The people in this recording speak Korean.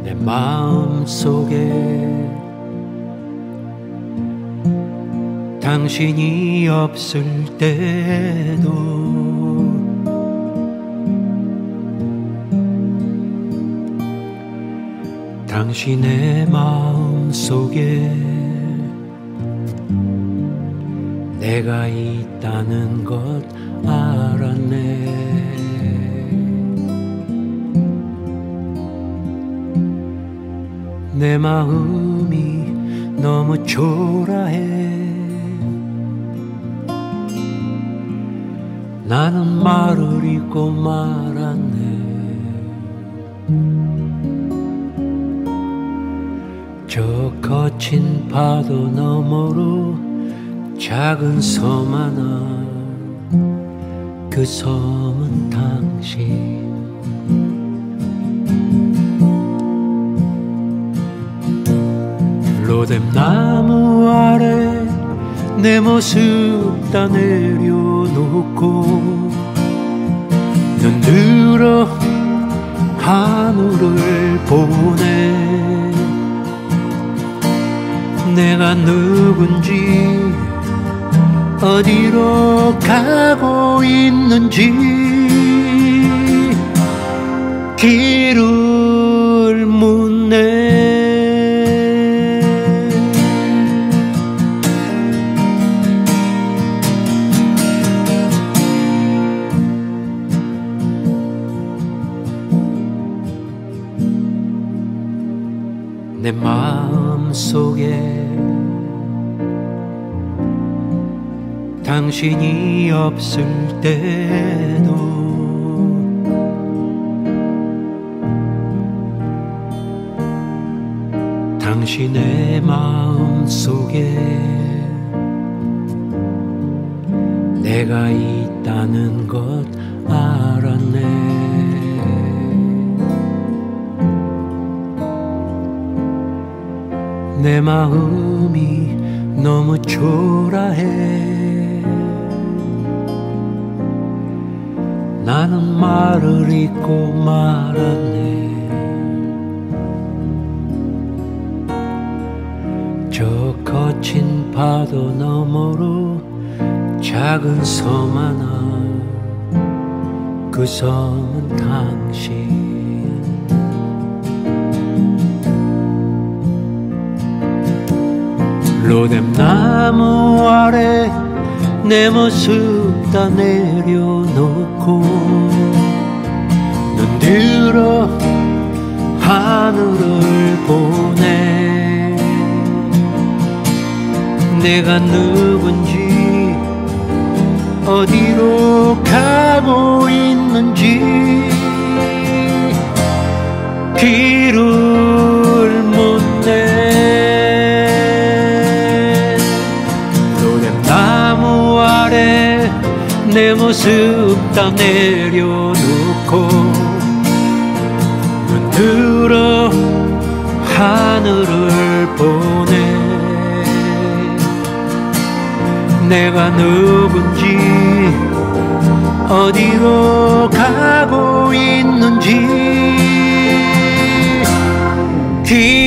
내 마음속에 당신이 없을 때도 당신의 마음속에 내가 있다는 것 알았네. 내 마음이 너무 초라해. 나는 말을 잊고 말았네. 저 거친 파도 너머로 작은 섬 하나, 그 섬은 당신. 로뎀나무 아래 내 모습 다 내려놓고 눈 들어 하늘을 보네. 내가 누군지 어디로 가고 있는지 길을 묻네. 내 마음속에 당신이 없을 때도 당신의 마음속에 내가 있다는 것 알았네. 내 마음이 너무 초라해. 나는 말을 잊고 말았네. 저 거친 파도 너머로 작은 섬 하나, 그 섬은 당신. 로뎀나무 아래 내 모습 다 내려놓고 눈 들어 하늘을 보네. 내가 누군지 어디로 가고 있는지 길을 묻네. 내 모습 다 내려놓고 눈 들어 하늘을 보네. 내가 누군지 어디로 가고 있는지